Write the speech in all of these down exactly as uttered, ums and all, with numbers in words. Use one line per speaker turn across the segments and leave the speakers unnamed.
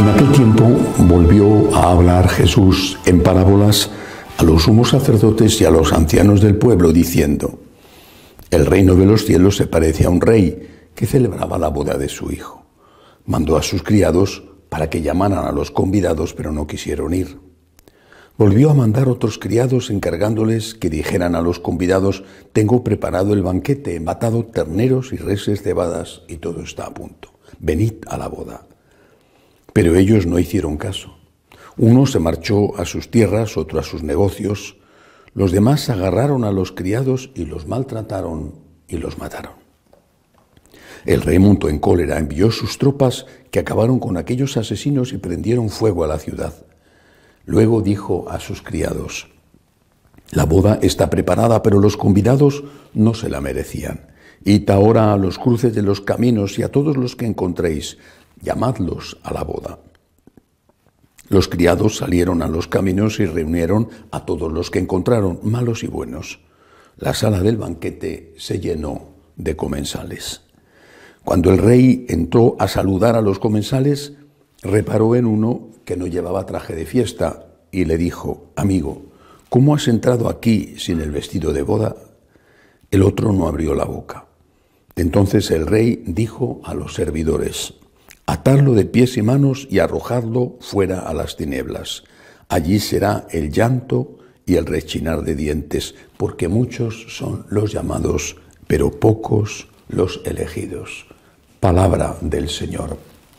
En aquel tiempo volvió a hablar Jesús en parábolas a los sumos sacerdotes y a los ancianos del pueblo, diciendo: el reino de los cielos se parece a un rey que celebraba la boda de su hijo. Mandó a sus criados para que llamaran a los convidados, pero no quisieron ir. Volvió a mandar otros criados encargándoles que dijeran a los convidados: tengo preparado el banquete, he matado terneros y reses cebadas y todo está a punto. Venid a la boda. Pero ellos no hicieron caso. Uno se marchó a sus tierras, otro a sus negocios. Los demás agarraron a los criados y los maltrataron y los mataron. El rey montó en cólera, envió sus tropas que acabaron con aquellos asesinos y prendieron fuego a la ciudad. Luego dijo a sus criados: la boda está preparada, pero los convidados no se la merecían. Id ahora a los cruces de los caminos y a todos los que encontréis, llamadlos a la boda. Los criados salieron a los caminos y reunieron a todos los que encontraron, malos y buenos. La sala del banquete se llenó de comensales. Cuando el rey entró a saludar a los comensales, reparó en uno que no llevaba traje de fiesta y le dijo: amigo, ¿cómo has entrado aquí sin el vestido de boda? El otro no abrió la boca. Entonces el rey dijo a los servidores: atadlo de pies y manos y arrojadlo fuera a las tinieblas. Allí será el llanto y el rechinar de dientes, porque muchos son los llamados, pero pocos los elegidos. Palabra del Señor.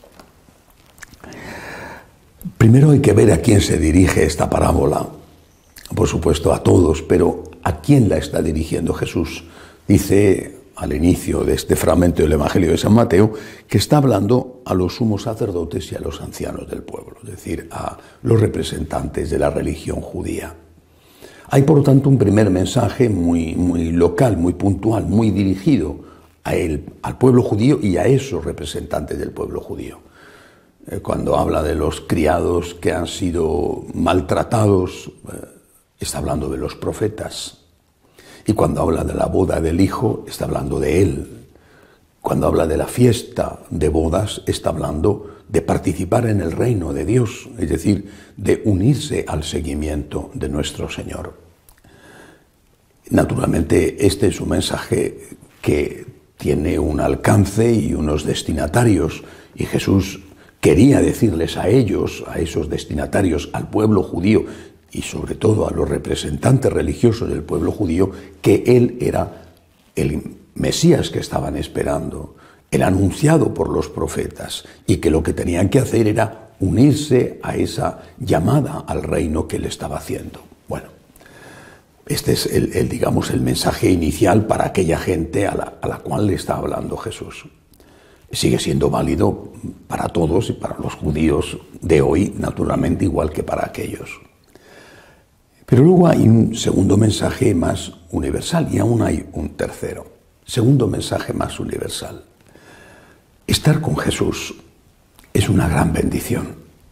Primero hay que ver a quién se dirige esta parábola. Por supuesto a todos, pero ¿a quién la está dirigiendo Jesús? Dice al inicio de este fragmento del Evangelio de San Mateo que está hablando a los sumos sacerdotes y a los ancianos del pueblo, es decir, a los representantes de la religión judía. Hay, por lo tanto, un primer mensaje muy, muy local, muy puntual, muy dirigido a él, al pueblo judío y a esos representantes del pueblo judío. Cuando habla de los criados que han sido maltratados, está hablando de los profetas. Y cuando habla de la boda del hijo, está hablando de él. Cuando habla de la fiesta de bodas, está hablando de participar en el reino de Dios, es decir, de unirse al seguimiento de nuestro Señor. Naturalmente, este es un mensaje que tiene un alcance y unos destinatarios, y Jesús quería decirles a ellos, a esos destinatarios, al pueblo judío, y sobre todo a los representantes religiosos del pueblo judío, que Él era el Mesías que estaban esperando, el anunciado por los profetas, y que lo que tenían que hacer era unirse a esa llamada al reino que Él estaba haciendo. Bueno, este es el, el, digamos, el mensaje inicial para aquella gente a la, a la cual le está hablando Jesús. Sigue siendo válido para todos y para los judíos de hoy, naturalmente, igual que para aquellos. Pero luego hay un segundo mensaje más universal y aún hay un tercero. Segundo mensaje más universal. Estar con Jesús es una gran bendición.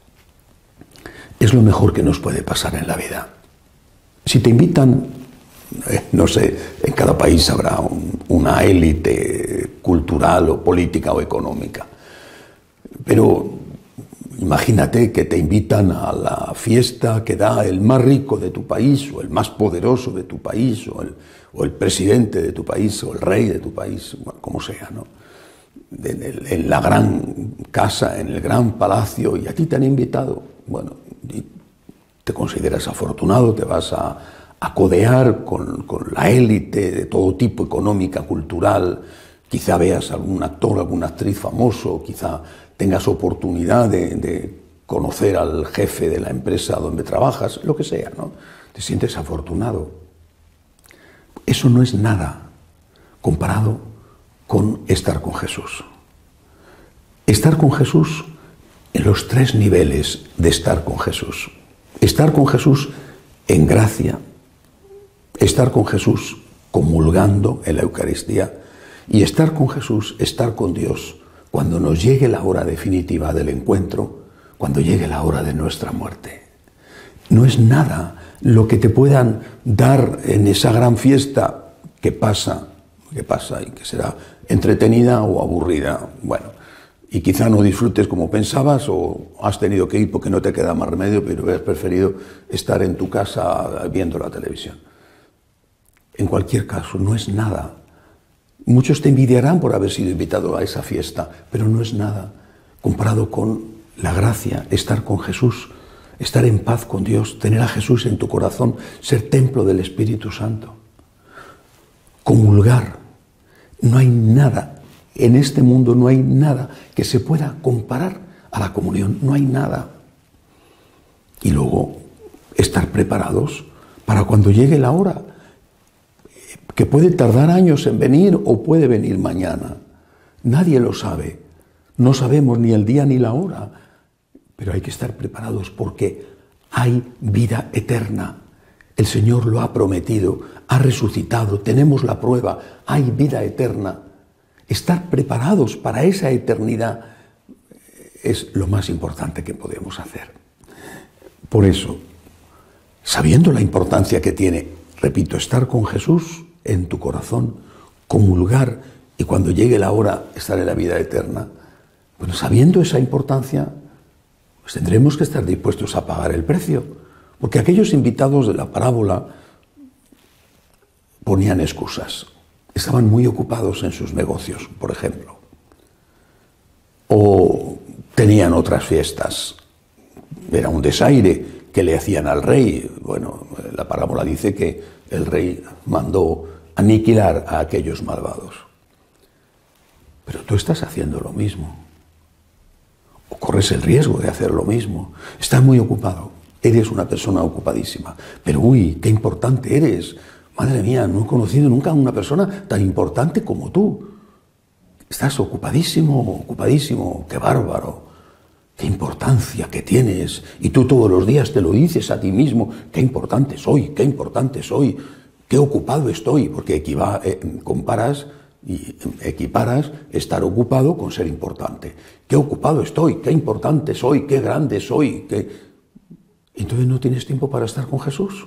Es lo mejor que nos puede pasar en la vida. Si te invitan, eh, no sé, en cada país habrá un, una élite cultural o política o económica. Pero imagínate que te invitan a la fiesta que da el más rico de tu país, o el más poderoso de tu país, o el, o el presidente de tu país, o el rey de tu país, bueno, como sea, ¿no? En, el, en la gran casa, en el gran palacio, y a ti te han invitado. Bueno, y te consideras afortunado, te vas a, a codear con, con la élite de todo tipo, económica, cultural. Quizá veas algún actor, alguna actriz famoso, quizá tengas oportunidad de, de conocer al jefe de la empresa donde trabajas, lo que sea, ¿no? Te sientes afortunado. Eso no es nada comparado con estar con Jesús. Estar con Jesús en los tres niveles de estar con Jesús. Estar con Jesús en gracia, estar con Jesús comulgando en la Eucaristía y estar con Jesús, estar con Dios cuando nos llegue la hora definitiva del encuentro, cuando llegue la hora de nuestra muerte. No es nada lo que te puedan dar en esa gran fiesta que pasa, que pasa y que será entretenida o aburrida. Bueno, y quizá no disfrutes como pensabas o has tenido que ir porque no te queda más remedio, pero has preferido estar en tu casa viendo la televisión. En cualquier caso, no es nada. Muchos te envidiarán por haber sido invitado a esa fiesta, pero no es nada comparado con la gracia, estar con Jesús, estar en paz con Dios, tener a Jesús en tu corazón, ser templo del Espíritu Santo. Comulgar. No hay nada. En este mundo no hay nada que se pueda comparar a la comunión, no hay nada. Y luego, estar preparados para cuando llegue la hora, que puede tardar años en venir o puede venir mañana. Nadie lo sabe, no sabemos ni el día ni la hora, pero hay que estar preparados porque hay vida eterna. El Señor lo ha prometido, ha resucitado, tenemos la prueba, hay vida eterna. Estar preparados para esa eternidad es lo más importante que podemos hacer. Por eso, sabiendo la importancia que tiene, repito, estar con Jesús en tu corazón, comulgar y cuando llegue la hora estar en la vida eterna, bueno, sabiendo esa importancia, pues tendremos que estar dispuestos a pagar el precio, porque aquellos invitados de la parábola ponían excusas. Estaban muy ocupados en sus negocios, por ejemplo. O tenían otras fiestas. Era un desaire que le hacían al rey. Bueno, la parábola dice que el rey mandó aniquilar a aquellos malvados. Pero tú estás haciendo lo mismo. O corres el riesgo de hacer lo mismo. Estás muy ocupado. Eres una persona ocupadísima. Pero uy, qué importante eres. Madre mía, no he conocido nunca a una persona tan importante como tú. Estás ocupadísimo, ocupadísimo, qué bárbaro, qué importancia que tienes. Y tú todos los días te lo dices a ti mismo, qué importante soy, qué importante soy, qué ocupado estoy, porque equiva, eh, comparas y equiparas estar ocupado con ser importante. Qué ocupado estoy, qué importante soy, qué grande soy. Qué... Entonces no tienes tiempo para estar con Jesús.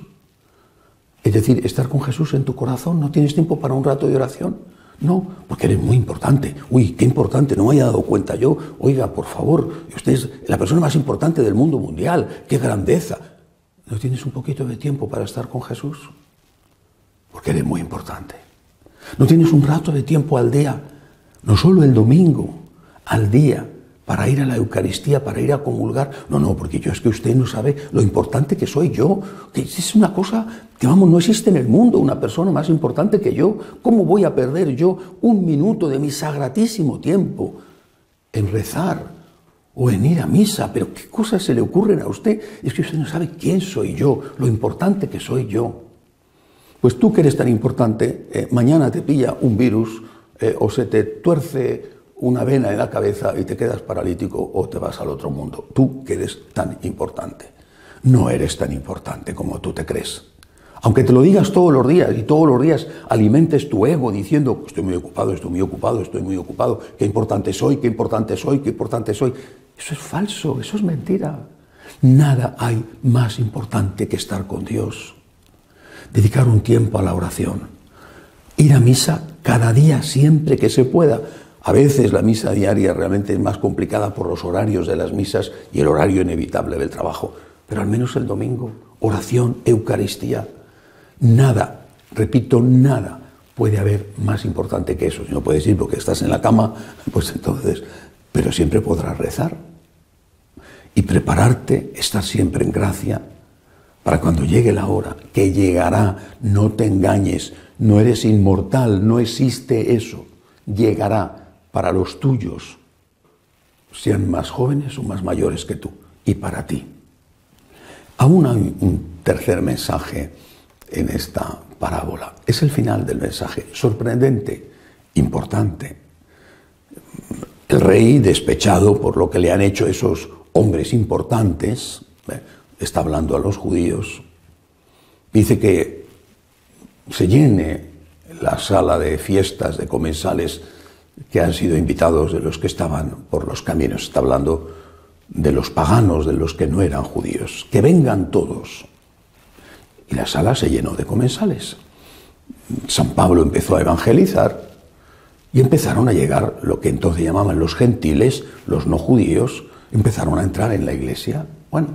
Es decir, estar con Jesús en tu corazón, ¿no tienes tiempo para un rato de oración? No, porque eres muy importante. Uy, qué importante, no me haya dado cuenta yo. Oiga, por favor, usted es la persona más importante del mundo mundial. ¡Qué grandeza! ¿No tienes un poquito de tiempo para estar con Jesús? Porque eres muy importante. ¿No tienes un rato de tiempo al día? No solo el domingo, al día, para ir a la Eucaristía, para ir a comulgar. No, no, porque yo es que usted no sabe lo importante que soy yo. Que es una cosa que, vamos, no existe en el mundo una persona más importante que yo. ¿Cómo voy a perder yo un minuto de mi sagratísimo tiempo en rezar o en ir a misa? Pero ¿qué cosas se le ocurren a usted? Es que usted no sabe quién soy yo, lo importante que soy yo. Pues tú que eres tan importante, eh, mañana te pilla un virus eh, o se te tuerce una vena en la cabeza y te quedas paralítico o te vas al otro mundo. Tú que eres tan importante. No eres tan importante como tú te crees. Aunque te lo digas todos los días y todos los días alimentes tu ego diciendo estoy muy ocupado, estoy muy ocupado, estoy muy ocupado, qué importante soy, qué importante soy, qué importante soy. Eso es falso, eso es mentira. Nada hay más importante que estar con Dios. Dedicar un tiempo a la oración. Ir a misa cada día, siempre que se pueda. A veces la misa diaria realmente es más complicada por los horarios de las misas y el horario inevitable del trabajo. Pero al menos el domingo, oración, Eucaristía. Nada, repito, nada puede haber más importante que eso. Si no puedes ir porque estás en la cama, pues entonces, pero siempre podrás rezar. Y prepararte, estar siempre en gracia, para cuando llegue la hora, que llegará, no te engañes, no eres inmortal, no existe eso, llegará. Para los tuyos, sean más jóvenes o más mayores que tú, y para ti. Aún hay un tercer mensaje en esta parábola. Es el final del mensaje, sorprendente, importante. El rey, despechado por lo que le han hecho esos hombres importantes, está hablando a los judíos, dice que se llene la sala de fiestas, de comensales, que han sido invitados de los que estaban por los caminos. Está hablando de los paganos, de los que no eran judíos. Que vengan todos. Y la sala se llenó de comensales. San Pablo empezó a evangelizar Y empezaron a llegar lo que entonces llamaban los gentiles, los no judíos, empezaron a entrar en la iglesia. Bueno,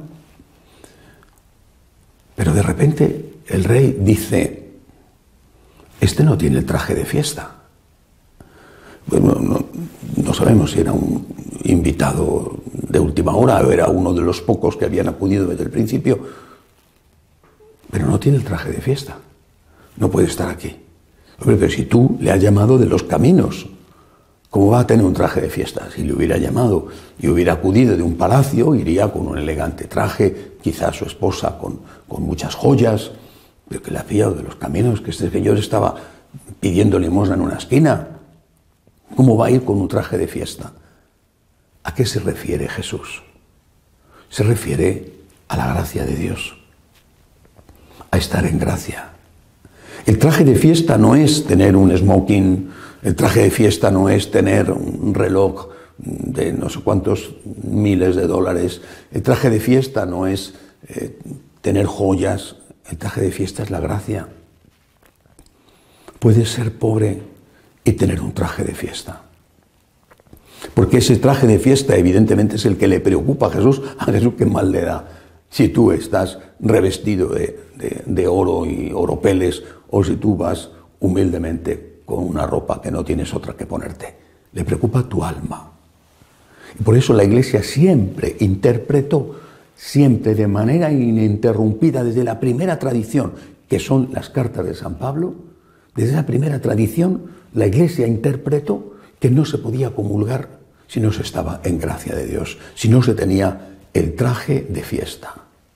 pero de repente el rey dice, este no tiene el traje de fiesta. Bueno, no, no sabemos si era un invitado de última hora o era uno de los pocos que habían acudido desde el principio, pero no tiene el traje de fiesta, no puede estar aquí. Hombre, pero si tú le has llamado de los caminos, ¿cómo va a tener un traje de fiesta? Si le hubiera llamado y hubiera acudido de un palacio, iría con un elegante traje, quizás su esposa con, con muchas joyas, pero que le hacía de los caminos, que este señor estaba pidiendo limosna en una esquina. ¿Cómo va a ir con un traje de fiesta? ¿A qué se refiere Jesús? Se refiere a la gracia de Dios, a estar en gracia. El traje de fiesta no es tener un smoking, el traje de fiesta no es tener un reloj de no sé cuántos miles de dólares, el traje de fiesta no es eh, tener joyas, el traje de fiesta es la gracia. Puedes ser pobre y tener un traje de fiesta. Porque ese traje de fiesta evidentemente es el que le preocupa a Jesús. A Jesús qué mal le da si tú estás revestido de, de, de oro y oropeles o si tú vas humildemente con una ropa que no tienes otra que ponerte. Le preocupa tu alma. Y por eso la Iglesia siempre interpretó, siempre de manera ininterrumpida desde la primera tradición, que son las cartas de San Pablo, desde esa primera tradición la Iglesia interpretó que no se podía comulgar si no se estaba en gracia de Dios, si no se tenía el traje de fiesta.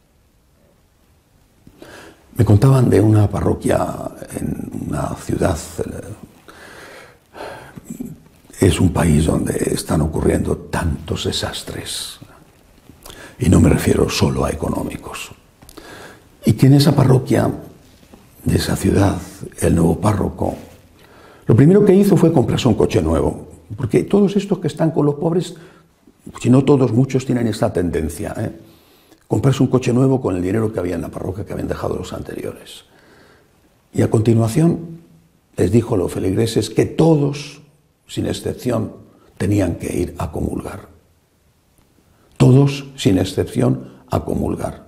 Me contaban de una parroquia en una ciudad, es un país donde están ocurriendo tantos desastres, y no me refiero solo a económicos, y que en esa parroquia de esa ciudad, el nuevo párroco, lo primero que hizo fue comprarse un coche nuevo, porque todos estos que están con los pobres, si no todos, muchos tienen esta tendencia, ¿eh? comprarse un coche nuevo con el dinero que había en la parroquia que habían dejado los anteriores. Y a continuación les dijo a los feligreses que todos, sin excepción, tenían que ir a comulgar. Todos, sin excepción, a comulgar.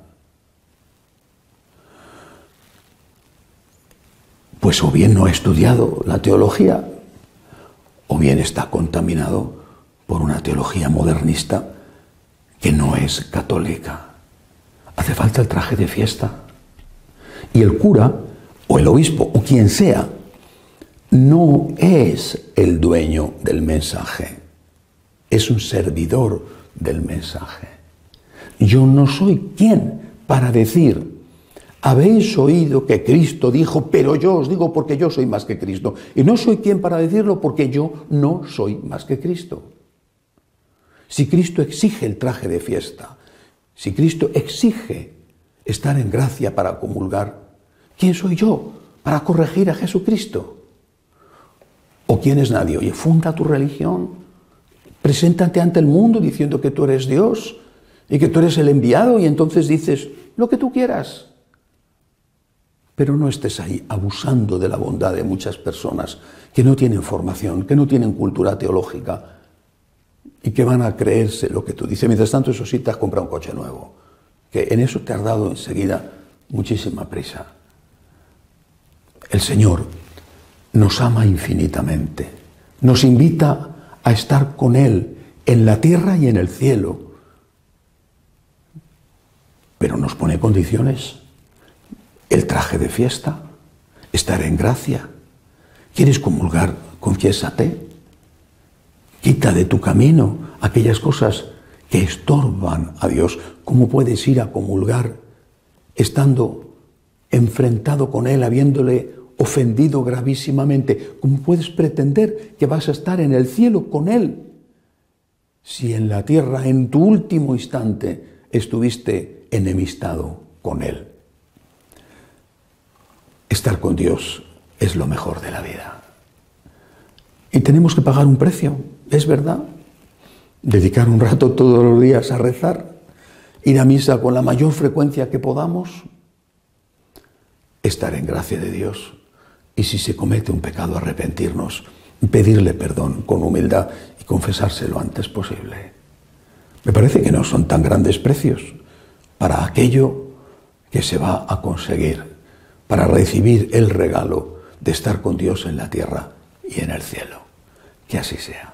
Pues o bien no ha estudiado la teología, o bien está contaminado por una teología modernista que no es católica. Hace falta el traje de fiesta. Y el cura, o el obispo, o quien sea, no es el dueño del mensaje. Es un servidor del mensaje. Yo no soy quien para decir, habéis oído que Cristo dijo, pero yo os digo porque yo soy más que Cristo. Y no soy quien para decirlo porque yo no soy más que Cristo. Si Cristo exige el traje de fiesta, si Cristo exige estar en gracia para comulgar, ¿quién soy yo para corregir a Jesucristo? ¿O quién es nadie? Oye, funda tu religión, preséntate ante el mundo diciendo que tú eres Dios y que tú eres el enviado y entonces dices lo que tú quieras. Pero no estés ahí abusando de la bondad de muchas personas que no tienen formación, que no tienen cultura teológica y que van a creerse lo que tú dices. Mientras tanto, eso sí, te has comprado un coche nuevo, que en eso te has dado enseguida muchísima prisa. El Señor nos ama infinitamente, nos invita a estar con Él en la tierra y en el cielo, pero nos pone condiciones. El traje de fiesta, estar en gracia. ¿Quieres comulgar? Confiésate. Quita de tu camino aquellas cosas que estorban a Dios. ¿Cómo puedes ir a comulgar estando enfrentado con Él, habiéndole ofendido gravísimamente? ¿Cómo puedes pretender que vas a estar en el cielo con Él si en la tierra, en tu último instante, estuviste enemistado con Él? Estar con Dios es lo mejor de la vida. Y tenemos que pagar un precio, es verdad. Dedicar un rato todos los días a rezar, ir a misa con la mayor frecuencia que podamos, estar en gracia de Dios. Y si se comete un pecado, arrepentirnos pedirle perdón con humildad y confesarse lo antes posible. Me parece que no son tan grandes precios para aquello que se va a conseguir, para recibir el regalo de estar con Dios en la tierra y en el cielo. Que así sea.